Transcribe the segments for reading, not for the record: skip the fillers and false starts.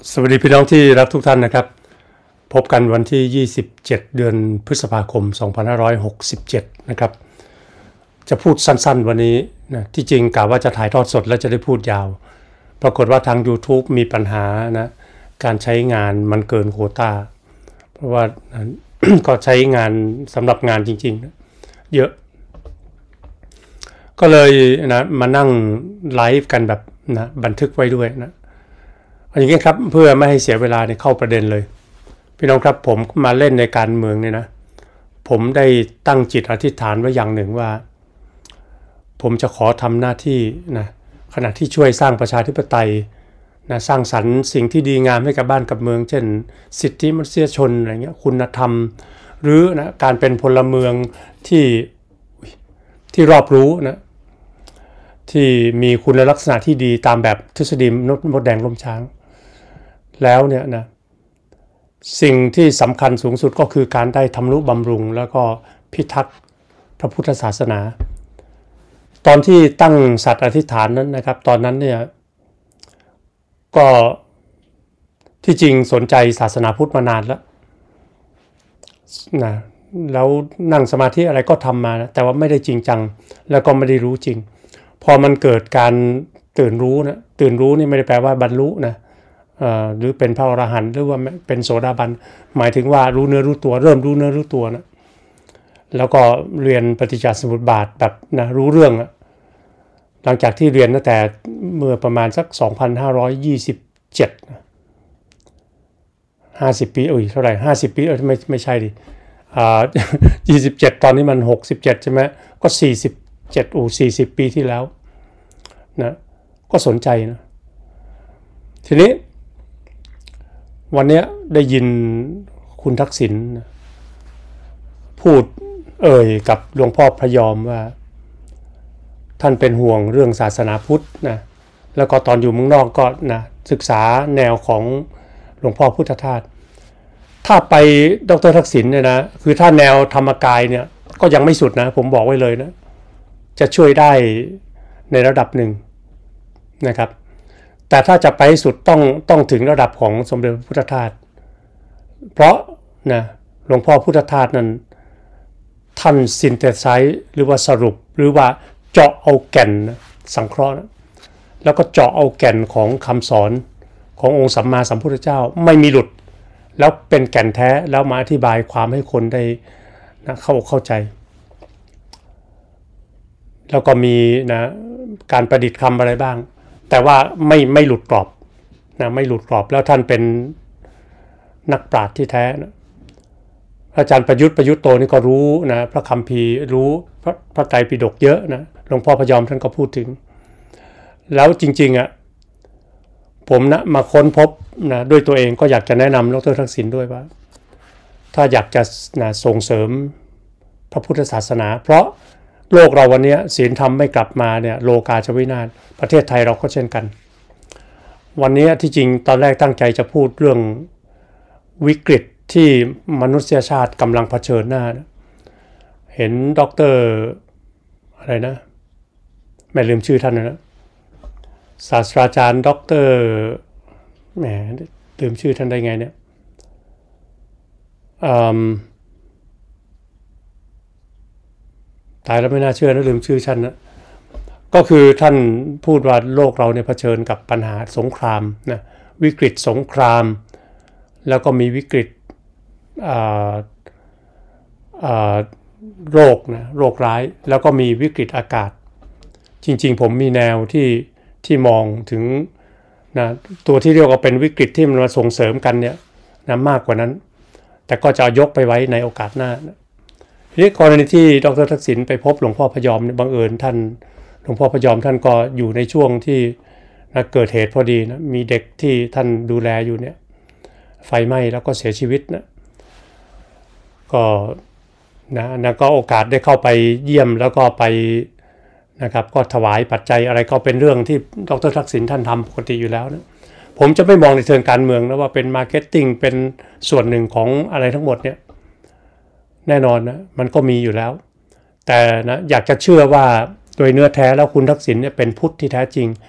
สวัสดีพี่น้องที่รักทุกท่านนะครับพบกันวันที่27เดือนพฤษภาคม2567นะครับจะพูดสั้นๆวันนี้นะที่จริงกะว่าจะถ่ายทอดสดแล้วจะได้พูดยาวปรากฏว่าทาง YouTube มีปัญหานะการใช้งานมันเกินโควต้าเพราะว่า ก็ใช้งานสำหรับงานจริงๆเยอะก็เลยนะมานั่งไลฟ์กันแบบนะบันทึกไว้ด้วยนะอย่างนี้ครับเพื่อไม่ให้เสียเวลาเข้าประเด็นเลยพี่น้องครับผมมาเล่นในการเมืองเนี่ยนะผมได้ตั้งจิตอธิษฐานไว้อย่างหนึ่งว่าผมจะขอทำหน้าที่นะขณะที่ช่วยสร้างประชาธิปไตยนะสร้างสรรค์สิ่งที่ดีงามให้กับบ้านกับเมืองเช่นสิทธิมนุษยชนอะไรเงี้ยคุณธรรมหรือนะการเป็นพลเมืองที่รอบรู้นะที่มีคุณลักษณะที่ดีตามแบบทฤษฎีมดแดงล้มช้างแล้วเนี่ยนะสิ่งที่สำคัญสูงสุดก็คือการได้ทำนุบำรุงแล้วก็พิทักษ์พระพุทธศาสนาตอนที่ตั้งสัตย์อธิษฐานนั้นนะครับตอนนั้นเนี่ยก็ที่จริงสนใจศาสนาพุทธมานานแล้วนะแล้วนั่งสมาธิอะไรก็ทำมานะแต่ว่าไม่ได้จริงจังแล้วก็ไม่ได้รู้จริงพอมันเกิดการตื่นรู้นี่ไม่ได้แปลว่าบรรลุนะหรือเป็นพระอรหันต์หรือว่าเป็นโสดาบันหมายถึงว่ารู้เนื้อรู้ตัวเริ่มรู้เนื้อรู้ตัวนะแล้วก็เรียนปฏิจจสมุปบาทแบบนะรู้เรื่องหลังจากที่เรียนตั้งแต่เมื่อประมาณสัก2527 50 ปีเท่าไหร่50 ปีไม่ใช่ดิ27ตอนนี้มัน67ใช่ไหมก็47 40 ปีที่แล้วนะก็สนใจนะทีนี้วันนี้ได้ยินคุณทักษิณพูดกับหลวงพ่อพระยอมว่าท่านเป็นห่วงเรื่องศาสนาพุทธนะแล้วก็ตอนอยู่เมืองนอกก็นะศึกษาแนวของหลวงพ่อพุทธทาสถ้าไปดร.ทักษิณเนี่ยนะคือถ้าแนวธรรมกายเนี่ยก็ยังไม่สุดนะผมบอกไว้เลยนะจะช่วยได้ในระดับหนึ่งนะครับแต่ถ้าจะไปสุดต้องถึงระดับของสมเด็จพระพุทธทาสเพราะนะหลวงพ่อพุทธทาสนั้นท่านซินเทไซซ์หรือว่าสรุปหรือว่าเจาะเอาแก่นสังเคราะห์นะแล้วก็เจาะเอาแก่นของคำสอนขององค์สัมมาสัมพุทธเจ้าไม่มีหลุดแล้วเป็นแก่นแท้แล้วมาอธิบายความให้คนได้นะเข้าใจแล้วก็มีนะการประดิษฐ์คำอะไรบ้างแต่ว่าไม่หลุดกรอบนะไม่หลุดกรอบแล้วท่านเป็นนักปราชญ์ที่แท้นะอาจารย์ประยุทธ์โตนี่ก็รู้นะพระคัมภีร์รู้พระไตรปิฎกเยอะนะหลวงพ่อพยอมท่านก็พูดถึงแล้วจริงๆผมนะมาค้นพบนะด้วยตัวเองก็อยากจะแนะนำดร.ทักษิณด้วยว่าถ้าอยากจะนะส่งเสริมพระพุทธศาสนาเพราะโลกเราวันนี้ศีลธรรมไม่กลับมาเนี่ยโลกาจะวินาศประเทศไทยเราก็เช่นกันวันนี้ที่จริงตอนแรกตั้งใจจะพูดเรื่องวิกฤตที่มนุษยชาติกำลังเผชิญหน้านะเห็นด็อกเตอร์อะไรนะไม่ลืมชื่อท่านนะศาสตราจารย์ด็อกเตอร์แหมลืมชื่อท่านได้ไงเนี่ยตายแล้วไม่น่าเชื่อนะลืมชื่อท่านนะก็คือท่านพูดว่าโลกเราเนี่ยเผชิญกับปัญหาสงครามนะวิกฤตสงครามแล้วก็มีวิกฤตโรคนะโรคร้ายแล้วก็มีวิกฤตอากาศจริงๆผมมีแนวที่มองถึงนะตัวที่เรียกว่าเป็นวิกฤตที่มันมาส่งเสริมกันเนี่ยนะมากกว่านั้นแต่ก็จะยกไปไว้ในโอกาสหน้านะทีนี้กรณีที่ดร.ทักษิณไปพบหลวงพ่อพยอมเนี่ยบังเอิญท่านหลวงพ่อพยอมท่านก็อยู่ในช่วงที่นะเกิดเหตุพอดีนะมีเด็กที่ท่านดูแลอยู่เนี่ยไฟไหม้แล้วก็เสียชีวิตนะก็ก็โอกาสได้เข้าไปเยี่ยมแล้วก็ไปนะครับก็ถวายปัจจัยอะไรก็เป็นเรื่องที่ดร.ทักษิณท่านทำปกติอยู่แล้วนะผมจะไม่มองในเชิงการเมืองนะว่าเป็นมาร์เก็ตติ้งเป็นส่วนหนึ่งของอะไรทั้งหมดเนี่ยแน่นอนนะมันก็มีอยู่แล้วแต่นะอยากจะเชื่อว่าโดยเนื้อแท้แล้วคุณทักษิณเนี่ยเป็นพุทธที่แท้จริง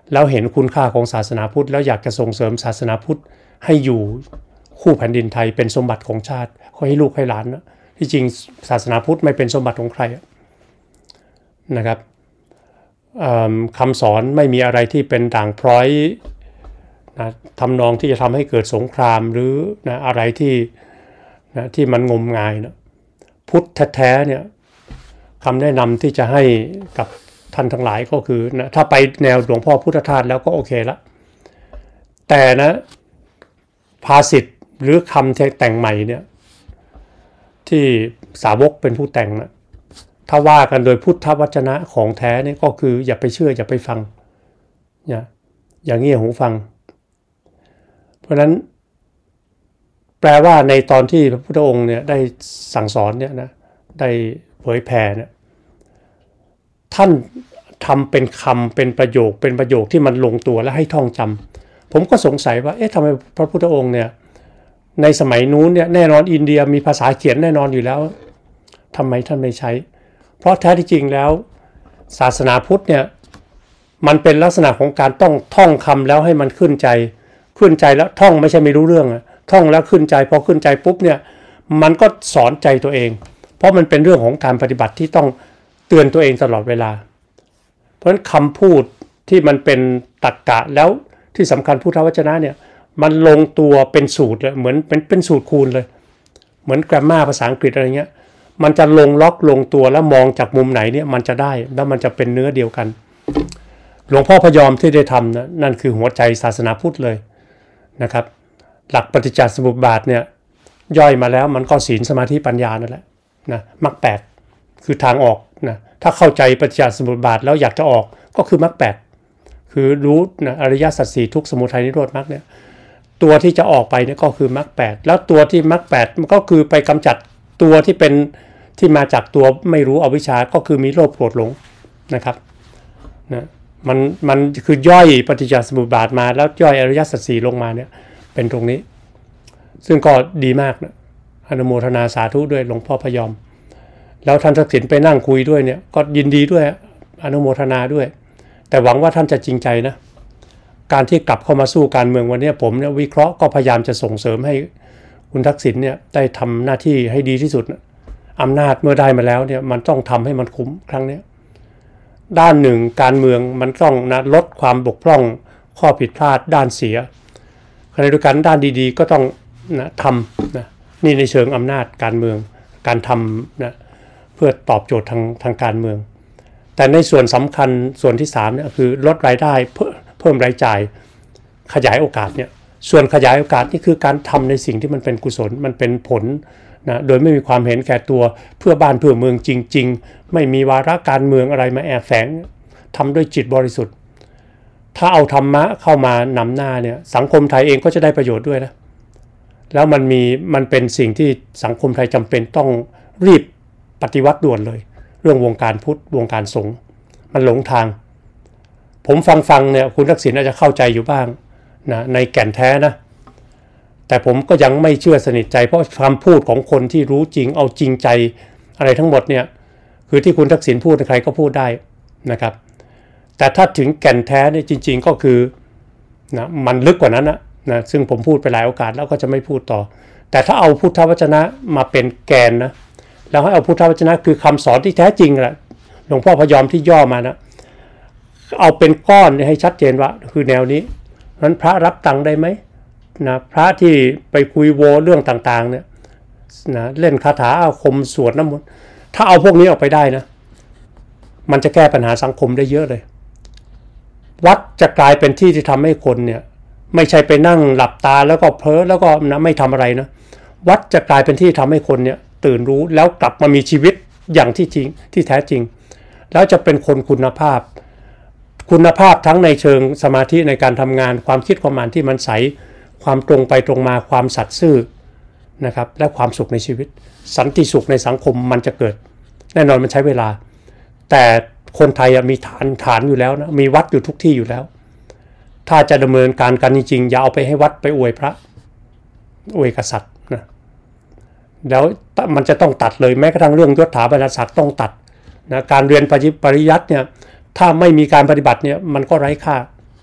แล้วเห็นคุณค่าของศาสนาพุทธแล้วอยากจะส่งเสริมศาสนาพุทธให้อยู่คู่แผ่นดินไทยเป็นสมบัติของชาติให้ลูกให้หลานนะที่จริงศาสนาพุทธไม่เป็นสมบัติของใครนะครับคำสอนไม่มีอะไรที่เป็นด่างพร้อยนะทำนองที่จะทำให้เกิดสงครามหรือนะอะไรที่มันงมงายนะพุทธแท้ๆเนี่ยคำแนะนำที่จะให้กับท่านทั้งหลายก็คือนะถ้าไปแนวหลวงพ่อพุทธทาสแล้วก็โอเคละแต่นะภาษิตหรือคำแต่งใหม่เนี่ยที่สาวกเป็นผู้แต่งนะถ้าว่ากันโดยพุทธวจนะของแท้นี่ก็คืออย่าไปเชื่ออย่าไปฟังอย่างเงี่ยหูฟังเพราะฉะนั้นแปลว่าในตอนที่พระพุทธองค์เนี่ยได้สั่งสอนเนี่ยนะได้เผยแผ่เนี่ยท่านทำเป็นคำเป็นประโยคที่มันลงตัวและให้ท่องจำผมก็สงสัยว่าทำไมพระพุทธองค์เนี่ยในสมัยนู้นเนี่ยแน่นอนอินเดียมีภาษาเขียนแน่นอนอยู่แล้วทำไมท่านไม่ใช้เพราะแท้ที่จริงแล้วศาสนาพุทธเนี่ยมันเป็นลักษณะของการต้องท่องคำแล้วให้มันขึ้นใจแล้วท่องไม่ใช่ไม่รู้เรื่องท่องแล้วขึ้นใจพอขึ้นใจปุ๊บเนี่ยมันก็สอนใจตัวเองเพราะมันเป็นเรื่องของการปฏิบัติที่ต้องเตือนตัวเองตลอดเวลาเพราะฉะนั้นคำพูดที่มันเป็นตรรกะแล้วที่สำคัญพุทธวจนะเนี่ยมันลงตัวเป็นสูตรเลยเหมือนเป็นสูตรคูณเลยเหมือนแกรมมาภาษาอังกฤษอะไรเงี้ยมันจะลงล็อกลงตัวแล้วมองจากมุมไหนเนี่ยมันจะได้แล้วมันจะเป็นเนื้อเดียวกันหลวงพ่อพยอมที่ได้ทำนะนั่นคือหัวใจศาสนาพุทธเลยนะครับหลักปฏิจจสมุปบาทเนี่ยย่อยมาแล้วมันก็ศีลสมาธิปัญญานั่นแหละนะมรรคแปดคือทางออกนะถ้าเข้าใจปฏิจจสมุปบาทแล้วอยากจะออกก็คือมรรคแปดคือรู้นะอริยสัจสี่ทุกข์สมุทัยนิโรธมรรคเนี่ยตัวที่จะออกไปเนี่ยก็คือมรรคแปดแล้วตัวที่มรรคแปดมันก็คือไปกำจัดตัวที่เป็นที่มาจากตัวไม่รู้อวิชชาก็คือมีโลภโกรธหลงนะครับนะมันคือย่อยปฏิจจสมุปบาทมาแล้วย่อยอริยสัจสี่ลงมาเนี่ยเป็นตรงนี้ซึ่งก็ดีมากนะอนุโมทนาสาธุด้วยหลวงพ่อพยอมแล้วท่านทักษิณไปนั่งคุยด้วยเนี่ยก็ยินดีด้วยอนุโมทนาด้วยแต่หวังว่าท่านจะจริงใจนะการที่กลับเข้ามาสู้การเมืองวันนี้ผมเนี่ยวิเคราะห์ก็พยายามจะส่งเสริมให้คุณทักษิณเนี่ยได้ทำหน้าที่ให้ดีที่สุดอำนาจเมื่อได้มาแล้วเนี่ยมันต้องทำให้มันคุ้มครั้งนี้ด้านหนึ่งการเมืองมันต้องลดความบกพร่องข้อผิดพลาดด้านเสียขณะเดียวกันด้านดีๆก็ต้องทำนี่ในเชิงอำนาจการเมืองการทำเพื่อตอบโจทย์ทางการเมืองแต่ในส่วนสำคัญส่วนที่3เนี่ยคือลดรายได้เพิ่มรายจ่ายขยายโอกาสเนี่ยส่วนขยายโอกาสนี่คือการทำในสิ่งที่มันเป็นกุศลมันเป็นผลโดยไม่มีความเห็นแก่ตัวเพื่อบ้านเพื่อเมืองจริงๆไม่มีวาระการเมืองอะไรมาแอบแฝงทำด้วยจิตบริสุทธิ์ถ้าเอาธรรมะเข้ามานำหน้าเนี่ยสังคมไทยเองก็จะได้ประโยชน์ด้วยนะแล้วมันเป็นสิ่งที่สังคมไทยจำเป็นต้องรีบปฏิวัติด่วนเลยเรื่องวงการพุทธวงการสงฆ์มันหลงทางผมฟังเนี่ยคุณทักษิณอาจจะเข้าใจอยู่บ้างนะในแก่นแท้นะแต่ผมก็ยังไม่เชื่อสนิทใจเพราะคำพูดของคนที่รู้จริงเอาจริงใจอะไรทั้งหมดเนี่ยคือที่คุณทักษิณพูดใครก็พูดได้นะครับแต่ถ้าถึงแก่นแท้เนี่ยจริงๆก็คือนะมันลึกกว่านั้นนะซึ่งผมพูดไปหลายโอกาสแล้วก็จะไม่พูดต่อแต่ถ้าเอาพุทธวจนะมาเป็นแกนนะแล้วให้เอาพุทธวจนะคือคำสอนที่แท้จริงแหละหลวงพ่อพยอมที่ย่อมานะเอาเป็นก้อนให้ชัดเจนว่าคือแนวนี้นั้นพระรับตังค์ได้ไหมนะพระที่ไปคุยโวเรื่องต่างๆเนี่ยนะเล่นคาถาอาคมสวดน้ำมนต์ถ้าเอาพวกนี้ออกไปได้นะมันจะแก้ปัญหาสังคมได้เยอะเลยวัดจะกลายเป็นที่ที่ทำให้คนเนี่ยไม่ใช่ไปนั่งหลับตาแล้วก็เพ้อแล้วก็นะไม่ทำอะไรนะวัดจะกลายเป็นที่ทำให้คนเนี่ยตื่นรู้แล้วกลับมามีชีวิตอย่างที่จริงที่แท้จริงแล้วจะเป็นคนคุณภาพทั้งในเชิงสมาธิในการทำงานความคิดความอ่านที่มันใสความตรงไปตรงมาความสัตย์ซื่อนะครับและความสุขในชีวิตสันติสุขในสังคมมันจะเกิดแน่นอนมันใช้เวลาแต่คนไทยมีฐานอยู่แล้วนะมีวัดอยู่ทุกที่อยู่แล้วถ้าจะดำเนินการกันจริงๆอย่าเอาไปให้วัดไปอวยพระอวยกษัตริย์นะแล้วมันจะต้องตัดเลยแม้กระทั่งเรื่องยศถาบรรดาศักดิ์ต้องตัดนะการเรียนปริยัติเนี่ยถ้าไม่มีการปฏิบัติเนี่ยมันก็ไร้ค่า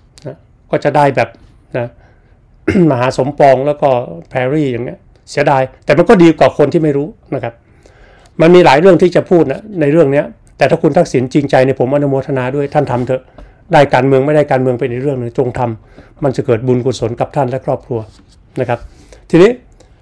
ก็จะได้แบบนะ มหาสมปองแล้วก็แพรรี่อย่างเงี้ยเสียดายแต่มันก็ดีกว่าคนที่ไม่รู้นะครับมันมีหลายเรื่องที่จะพูดนะในเรื่องเนี้ยแต่ถ้าคุณทักษิณจริงใจเนี่ยผมอนุโมทนาด้วยท่านทำเถอะได้การเมืองไม่ได้การเมืองเป็นอีกเรื่องนึงจงทำมันจะเกิดบุญกุศลกับท่านและครอบครัวนะครับทีนี้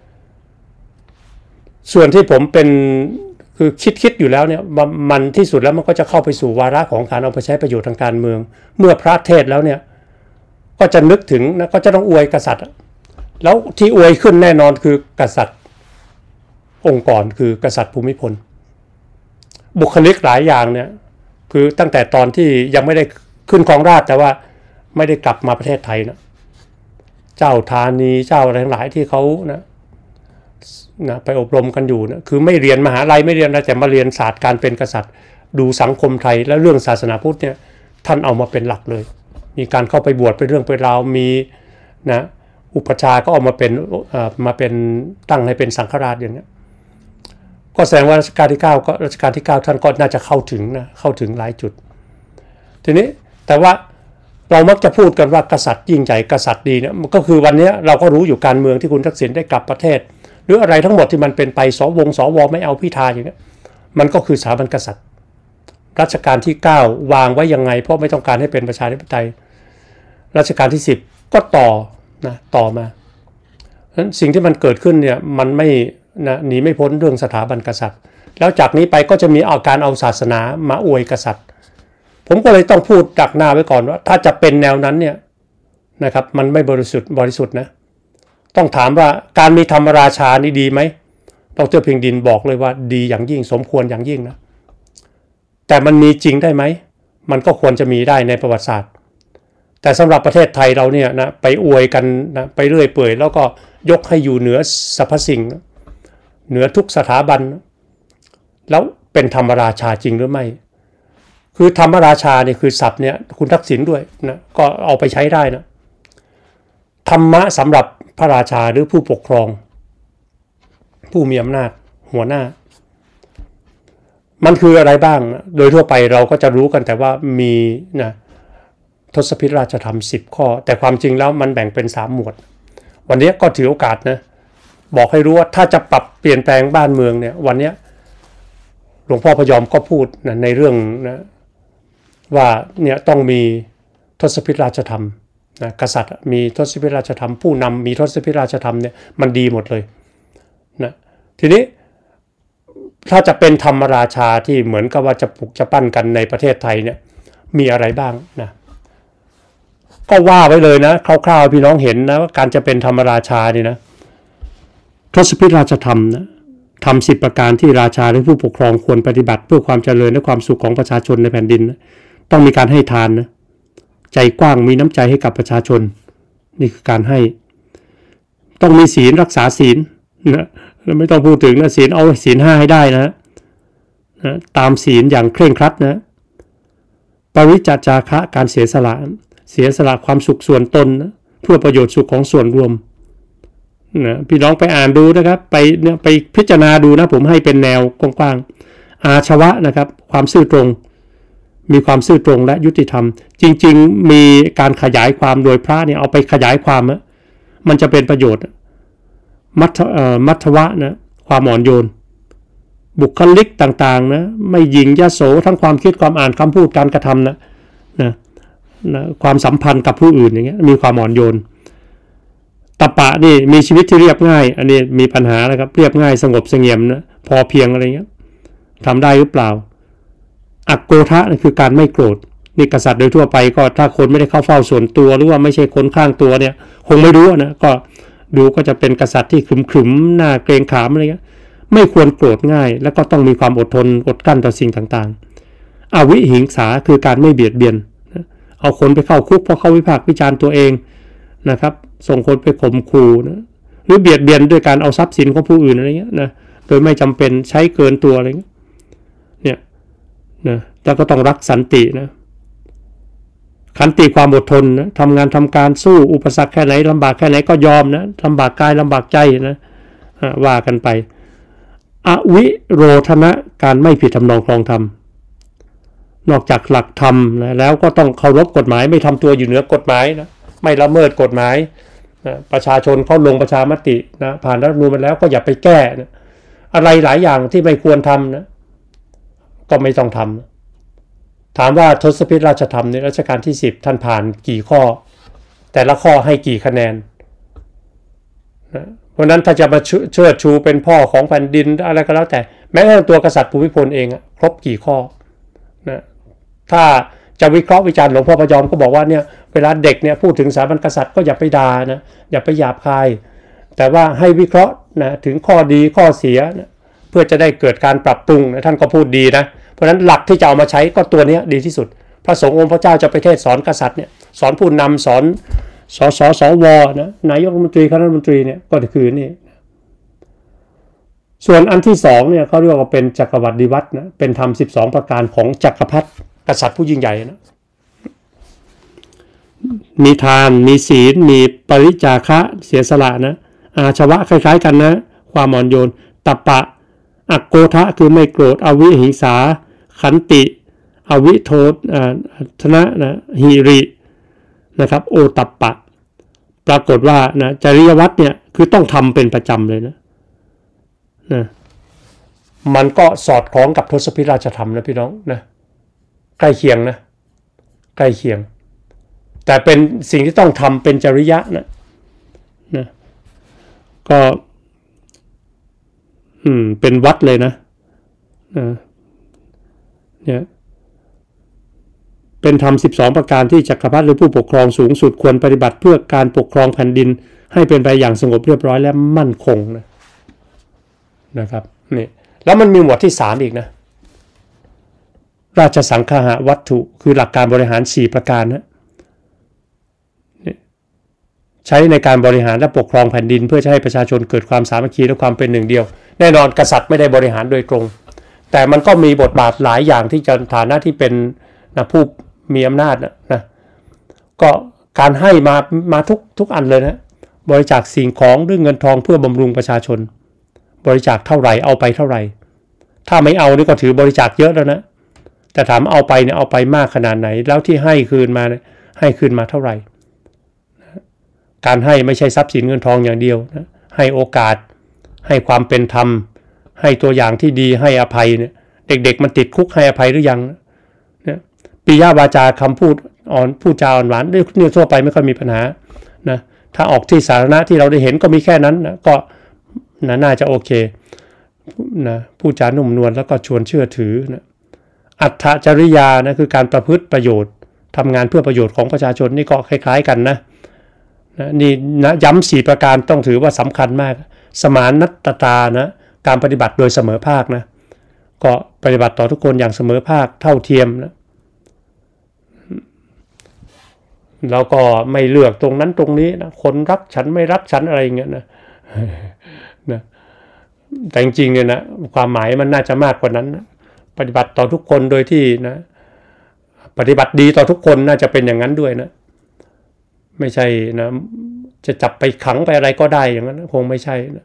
ส่วนที่ผมเป็นคือคิดอยู่แล้วเนี่ยมันที่สุดแล้วมันก็จะเข้าไปสู่วาระของการเอาไปใช้ประโยชน์ทางการเมืองเมื่อพระเทศแล้วเนี่ยก็จะนึกถึงนะก็จะต้องอวยกษัตริย์แล้วที่อวยขึ้นแน่นอนคือกษัตริย์องค์กรคือกษัตริย์ภูมิพลบุคลิกหลายอย่างเนี่ยคือตั้งแต่ตอนที่ยังไม่ได้ขึ้นครองราชย์แต่ว่าไม่ได้กลับมาประเทศไทยนะเจ้าธานีเจ้าอะไรทั้งหลายที่เขานะไปอบรมกันอยู่นะคือไม่เรียนมหาลัยไม่เรียนอะไรแต่มาเรียนศาสตร์การเป็นกษัตริย์ดูสังคมไทยและเรื่องศาสนาพุทธเนี่ยท่านเอามาเป็นหลักเลยมีการเข้าไปบวชเป็นเรื่องเป็นราวมีนะอุปชาก็ออกมาเป็นตั้งให้เป็นสังฆราชอย่างเงี้ยก็แสดงว่ารัชกาลที่9ก็รัชกาลที่9ท่านก็น่าจะเข้าถึงหลายจุดทีนี้แต่ว่าเรามักจะพูดกันว่ากษัตริย์ยิ่งใหญ่กษัตริย์ดีเนี่ยก็คือวันนี้เราก็รู้อยู่การเมืองที่คุณทักษิณได้กลับประเทศหรืออะไรทั้งหมดที่มันเป็นไปสวไม่เอาพิธาอย่างเงี้ยมันก็คือสถาบันกษัตริย์รัชกาลที่9วางไว้ยังไงเพราะไม่ต้องการให้เป็นประชาธิปไตยรัชกาลที่10ก็ต่อมาฉะนั้นสิ่งที่มันเกิดขึ้นเนี่ยมันไม่หนีไม่พ้นเรื่องสถาบันกษัตริย์แล้วจากนี้ไปก็จะมีการเอาศาสนามาอวยกษัตริย์ผมก็เลยต้องพูดดักหน้าไว้ก่อนว่าถ้าจะเป็นแนวนั้นเนี่ยนะครับมันไม่บริสุทธิ์นะต้องถามว่าการมีธรรมราชานี่ดีไหมดร.เพียงดินบอกเลยว่าดีอย่างยิ่งสมควรอย่างยิ่งนะแต่มันมีจริงได้ไหมมันก็ควรจะมีได้ในประวัติศาสตร์แต่สำหรับประเทศไทยเราเนี่ยนะไปอวยกันนะไปเรื่อยเปื่อยแล้วก็ยกให้อยู่เหนือสรรพสิ่งเหนือทุกสถาบันแล้วเป็นธรรมราชาจริงหรือไม่คือธรรมราชาเนี่ยคือศัพท์เนี่ยคุณทักษิณด้วยนะก็เอาไปใช้ได้นะธรรมะสำหรับพระราชาหรือผู้ปกครองผู้มีอำนาจหัวหน้ามันคืออะไรบ้างนะโดยทั่วไปเราก็จะรู้กันแต่ว่ามีนะทศพิธราชธรรม10ข้อแต่ความจริงแล้วมันแบ่งเป็น3หมวดวันนี้ก็ถือโอกาสนะบอกให้รู้ว่าถ้าจะปรับเปลี่ยนแปลงบ้านเมืองเนี่ยวันนี้หลวงพ่อพยอมก็พูดนะในเรื่องนะว่าเนี่ยต้องมีทศพิธราชธรรมนะกษัตริย์มีทศพิธราชธรรมผู้นำมีทศพิธราชธรรมเนี่ยมันดีหมดเลยนะทีนี้ถ้าจะเป็นธรรมราชาที่เหมือนกับว่าจะปลุกจะปั้นกันในประเทศไทยเนี่ยมีอะไรบ้างนะก็ว่าไว้เลยนะคร่าวๆพี่น้องเห็นนะว่าการจะเป็นธรรมราชานี่นะทศพิธราชธรรมนะทำ10ประการที่ราชาและผู้ปกครองควรปฏิบัติเพื่อความเจริญและความสุขของประชาชนในแผ่นดินนะต้องมีการให้ทานนะใจกว้างมีน้ำใจให้กับประชาชนนี่คือการให้ต้องมีศีลรักษาศีลนะไม่ต้องพูดถึงนะศีลเอาศีล5ให้ได้นะตามศีลอย่างเคร่งครัดนะปริจจาคะการเสียสละความสุขส่วนตนนะเพื่อประโยชน์สุขของส่วนรวมนะพี่น้องไปอ่านดูนะครับไปพิจารณาดูนะผมให้เป็นแนวกว้างๆอาชวะนะครับความซื่อตรงมีความซื่อตรงและยุติธรรมจริงๆมีการขยายความโดยพระเนี่ยเอาไปขยายความมันจะเป็นประโยชน์มัทวะนะความอ่อนโยนบุคลิกต่างๆนะไม่หยิ่งยโสทั้งความคิดความอ่านคำพูดการกระทำนะความสัมพันธ์กับผู้อื่นอย่างเงี้ยมีความอ่อนโยนตปะนี่มีชีวิตที่เรียบง่ายอันนี้มีปัญหานะครับเรียบง่ายสงบเสงี่ยมนะพอเพียงอะไรเงี้ยทำได้หรือเปล่าอโกทะนี่คือการไม่โกรธนี่กษัตริย์โดยทั่วไปก็ถ้าคนไม่ได้เข้าเฝ้าส่วนตัวหรือว่าไม่ใช่คนข้างตัวเนี่ยคงไม่รู้นะก็ดูก็จะเป็นกษัตริย์ที่ขรึมๆหน้าเกรงขามอะไรเงี้ยไม่ควรโกรธง่ายแล้วก็ต้องมีความอดทนอดกลั้นต่อสิ่งต่างๆอวิหิงสาคือการไม่เบียดเบียนเอาคนไปเข้าคุกเพราะเขาวิพากษ์วิจารณ์ตัวเองนะครับส่งคนไปข่มขู่นะหรือเบียดเบียนด้วยการเอาทรัพย์สินของผู้อื่นอะไรเงี้ยนะโดยไม่จำเป็นใช้เกินตัวอะไรเงี้ยเนี่ยนะแล้วก็ต้องรักสันตินะขันติความอดทนนะทำงานทำการสู้อุปสรรคแค่ไหนลำบากแค่ไหนก็ยอมนะลำบากกายลำบากใจนะว่ากันไปอวิโรธนะการไม่ผิดทำนองครองธรรมนอกจากหลักธรรมนะแล้วก็ต้องเคารพกฎหมายไม่ทำตัวอยู่เหนือกฎหมายนะไม่ละเมิดกฎหมายนะประชาชนเขาลงประชามตินะผ่านรัฐธรรมนูญมาแล้วก็อย่าไปแก้นะอะไรหลายอย่างที่ไม่ควรทำนะก็ไม่ต้องทำถามว่าทศพิธราชธรรมในรัชกาลที่10ท่านผ่านกี่ข้อแต่ละข้อให้กี่คะแนนนะเพราะนั้นถ้าจะมาเชิดชูเป็นพ่อของแผ่นดินอะไรก็แล้วแต่แม้กระทั่งตัวกษัตริย์ภูมิพลเองครบกี่ข้อนะถ้าจะวิเคราะห์วิจารณ์หลวงพ่อพยอมก็บอกว่าเนี่ยเวลาเด็กเนี่ยพูดถึงสถาบันกษัตริย์ก็อย่าไปด่านะอย่าไปหยาบคายแต่ว่าให้วิเคราะห์นะถึงข้อดีข้อเสียนะเพื่อจะได้เกิดการปรับปรุงนะท่านก็พูดดีนะเพราะฉะนั้นหลักที่จะเอามาใช้ก็ตัวนี้ดีที่สุดพระสงฆ์องค์พระเจ้าจะไปเทศสอนกษัตริย์เนี่ยสอนผู้นำสอนสวนะนายกรัฐมนตรีคณะรัฐมนตรีเนี่ยก็คือนี่ส่วนอันที่สองเนี่ยเขาเรียกว่าเป็นจักรวรรดิวัตรนะเป็นธรรม12ประการของจักรพรรดิกษัตริย์ผู้ยิ่งใหญ่นะมีทานมีศีลมีปริจาคะเสียสละนะอาชวะคล้ายๆกันนะความอ่อนโยนตัปปะอโกทะคือไม่โกรธอวิหิงสาขันติอวิโทธนะนะหิรินะครับโอตัปปะปรากฏว่านะจริยวัตรเนี่ยคือต้องทำเป็นประจำเลยนะมันก็สอดคล้องกับทศพิธราชธรรมนะพี่น้องนะใกล้เคียงนะใกล้เคียงแต่เป็นสิ่งที่ต้องทำเป็นจริยะนะก็เป็นวัดเลยนะเนี่ยเป็นธรรม12ประการที่จักรพรรดิหรือผู้ปกครองสูงสุดควรปฏิบัติเพื่อการปกครองแผ่นดินให้เป็นไปอย่างสงบเรียบร้อยและมั่นคงนะครับนี่แล้วมันมีหมวดที่3อีกนะราชสังฆะวัตถุคือหลักการบริหาร4ประการนะใช้ในการบริหารและปกครองแผ่นดินเพื่อจะให้ประชาชนเกิดความสามัคคีและความเป็นหนึ่งเดียวแน่นอนกษัตริย์ไม่ได้บริหารโดยตรงแต่มันก็มีบทบาทหลายอย่างที่จะฐานะที่เป็นนะผู้มีอำนาจนะก็การให้มาทุกอันเลยนะบริจาคสิ่งของด้วยเงินทองเพื่อบำรุงประชาชนบริจาคเท่าไหร่เอาไปเท่าไหร่ถ้าไม่เอานี่ก็ถือบริจาคเยอะแล้วนะแต่ถามเอาไปเนี่ยเอาไปมากขนาดไหนแล้วที่ให้คืนมาให้คืนมาเท่าไหร่การให้ไม่ใช่ทรัพย์สินเงินทองอย่างเดียวนะให้โอกาสให้ความเป็นธรรมให้ตัวอย่างที่ดีให้อภัยเนี่ยเด็กๆมันติดคุกให้อภัยหรือยังเนี่ยปิยวาจาคำพูดพูดจาอ่อนหวานเนี่ยทั่วไปไม่ค่อยมีปัญหานะถ้าออกที่สาธารณะที่เราได้เห็นก็มีแค่นั้นนะก็น่าจะโอเคนะพูดจานุ่มนวลแล้วก็ชวนเชื่อถือนะอัตถจริยานะคือการประพฤติประโยชน์ทำงานเพื่อประโยชน์ของประชาชนนี่ก็คล้ายๆกันนะนี่นะย้ำ4ประการต้องถือว่าสำคัญมากสมานนัตตานะการปฏิบัติโดยเสมอภาคนะก็ปฏิบัติต่อทุกคนอย่างเสมอภาคเท่าเทียมนะแล้วก็ไม่เลือกตรงนั้นตรงนี้นะคนรักฉันไม่รักฉันอะไรอย่างเงี้ยนะแต่จริงๆเนี่ยนะความหมายมันน่าจะมากกว่านั้นนะปฏิบัติต่อทุกคนโดยที่นะปฏิบัติดีต่อทุกคนน่าจะเป็นอย่างนั้นด้วยนะไม่ใช่นะจะจับไปขังไปอะไรก็ได้อย่างนั้นคงไม่ใช่นะ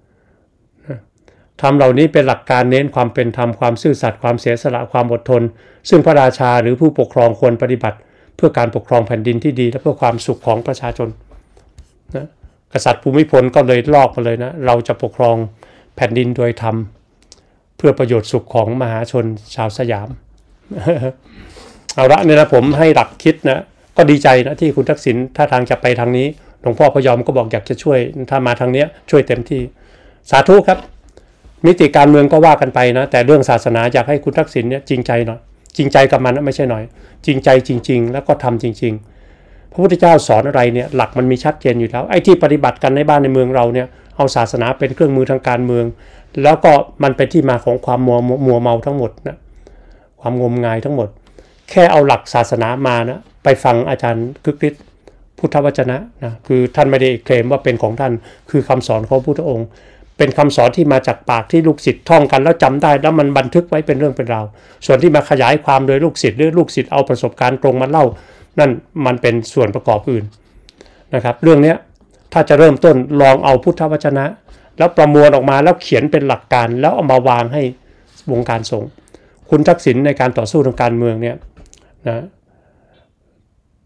ธรรมเหล่านี้เป็นหลักการเน้นความเป็นธรรมความซื่อสัตย์ความเสียสละความอดทนซึ่งพระราชาหรือผู้ปกครองควรปฏิบัติเพื่อการปกครองแผ่นดินที่ดีและเพื่อความสุขของประชาชนนะกษัตริย์ภูมิพลก็เลยลอกมาเลยนะเราจะปกครองแผ่นดินโดยธรรมเพื่อประโยชน์สุขของมหาชนชาวสยาม เอาละเนี่ยนะผมให้หลักคิดนะก็ดีใจนะที่คุณทักษิณถ้าทางจะไปทางนี้หลวงพ่อพยอมก็บอกอยากจะช่วยถ้ามาทางนี้ช่วยเต็มที่สาธุครับมิติการเมืองก็ว่ากันไปนะแต่เรื่องศาสนาอยากให้คุณทักษิณเนี่ยจริงใจหน่อยจริงใจกับมันนะไม่ใช่หน่อยจริงใจจริงๆแล้วก็ทำจริงๆพระพุทธเจ้าสอนอะไรเนี่ยหลักมันมีชัดเจนอยู่แล้วไอ้ที่ปฏิบัติกันในบ้านในเมืองเราเนี่ยเอาศาสนาเป็นเครื่องมือทางการเมืองแล้วก็มันเป็นที่มาของความมัวเมาทั้งหมดนะความงมงายทั้งหมดแค่เอาหลักศาสนามานะไปฟังอาจารย์คึกฤทธิ์พุทธวจนะนะคือท่านไม่ได้เคลมว่าเป็นของท่านคือคำสอนของพระพุทธองค์เป็นคำสอนที่มาจากปากที่ลูกศิษย์ท่องกันแล้วจำได้แล้วมันบันทึกไว้เป็นเรื่องเป็นราวส่วนที่มาขยายความโดยลูกศิษย์หรือลูกศิษย์เอาประสบการณ์ตรงมาเล่านั่นมันเป็นส่วนประกอบอื่นนะครับเรื่องนี้ถ้าจะเริ่มต้นลองเอาพุทธวจนะแล้วประมวลออกมาแล้วเขียนเป็นหลักการแล้วเอามาวางให้วงการสงฆ์คุณทักษิณในการต่อสู้ทางการเมืองเนี่ยนะ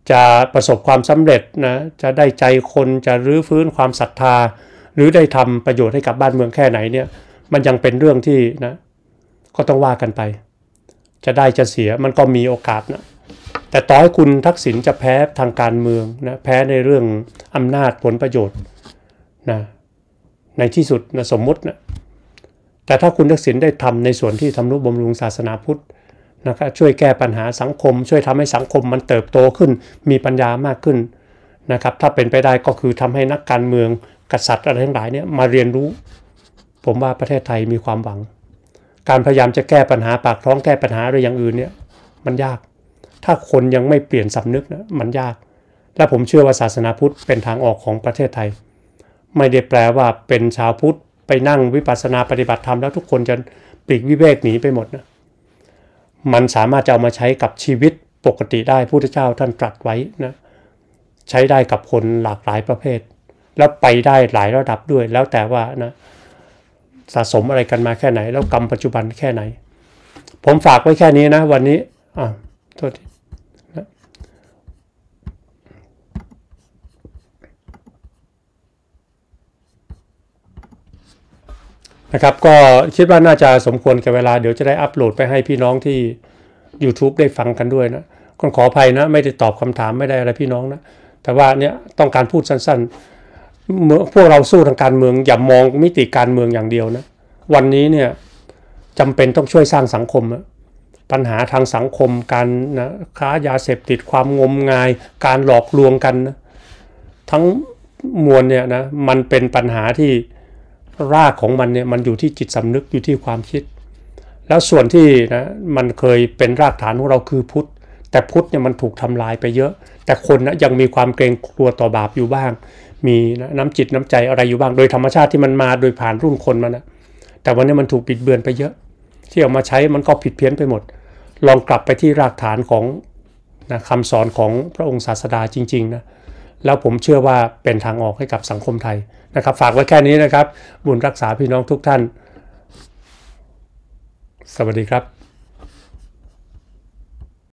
จะประสบความสำเร็จนะจะได้ใจคนจะรื้อฟื้นความศรัทธาหรือได้ทำประโยชน์ให้กับบ้านเมืองแค่ไหนเนี่ยมันยังเป็นเรื่องที่นะก็ต้องว่ากันไปจะได้จะเสียมันก็มีโอกาสนะแต่ต่อให้คุณทักษิณจะแพ้ทางการเมืองนะแพ้ในเรื่องอำนาจผลประโยชน์นะในที่สุดนะสมมุตินะแต่ถ้าคุณทักษิณได้ทำในส่วนที่ทำนุบำรุงศาสนาพุทธนะครับช่วยแก้ปัญหาสังคมช่วยทำให้สังคมมันเติบโตขึ้นมีปัญญามากขึ้นนะครับถ้าเป็นไปได้ก็คือทำให้นักการเมืองกษัตริย์อะไรทั้งหลายเนี่ยมาเรียนรู้ผมว่าประเทศไทยมีความหวังการพยายามจะแก้ปัญหาปากท้องแก้ปัญหาอะไรอย่างอื่นเนี่ยมันยากถ้าคนยังไม่เปลี่ยนสำนึกนะมันยากและผมเชื่อว่าศาสนาพุทธเป็นทางออกของประเทศไทยไม่ได้แปลว่าเป็นชาวพุทธไปนั่งวิปัสสนาปฏิบัติธรรมแล้วทุกคนจะปลีกวิเวกหนีไปหมดนะมันสามารถจะเอามาใช้กับชีวิตปกติได้พุทธเจ้าท่านตรัสไว้นะใช้ได้กับคนหลากหลายประเภทแล้วไปได้หลายระดับด้วยแล้วแต่ว่านะสะสมอะไรกันมาแค่ไหนแล้วกรรมปัจจุบันแค่ไหนผมฝากไว้แค่นี้นะวันนี้โทษทีนะครับก็คิดว่าน่าจะสมควรแก่เวลาเดี๋ยวจะได้อัปโหลดไปให้พี่น้องที่ YouTube ได้ฟังกันด้วยนะขออภัยนะไม่ได้ตอบคำถามไม่ได้อะไรพี่น้องนะแต่ว่าเนี่ยต้องการพูดสั้นๆพวกเราสู้ทางการเมืองอย่ามองมิติการเมืองอย่างเดียวนะวันนี้เนี่ยจำเป็นต้องช่วยสร้างสังคมนะปัญหาทางสังคมการนะค้ายาเสพติดความงมงายการหลอกลวงกันนะทั้งมวลเนี่ยนะมันเป็นปัญหาที่รากของมันเนี่ยมันอยู่ที่จิตสำนึกอยู่ที่ความคิดแล้วส่วนที่นะมันเคยเป็นรากฐานของเราคือพุทธแต่พุทธเนี่ยมันถูกทำลายไปเยอะแต่คนนะยังมีความเกรงกลัวต่อบาปอยู่บ้างมีนะน้ำจิตน้ำใจอะไรอยู่บ้างโดยธรรมชาติที่มันมาโดยผ่านรุ่นคนมานะแต่วันนี้มันถูกบิดเบือนไปเยอะที่เอามาใช้มันก็ผิดเพี้ยนไปหมดลองกลับไปที่รากฐานของนะคำสอนของพระองค์ศาสดาจริงๆนะแล้วผมเชื่อว่าเป็นทางออกให้กับสังคมไทยนะครับฝากไว้แค่นี้นะครับบุญรักษาพี่น้องทุกท่านสวัสดีครับ